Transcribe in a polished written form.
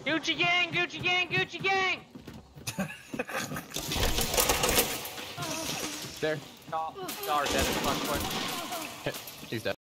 Gucci gang, Gucci gang, Gucci gang! There. Y'all are dead as fuck. He's dead.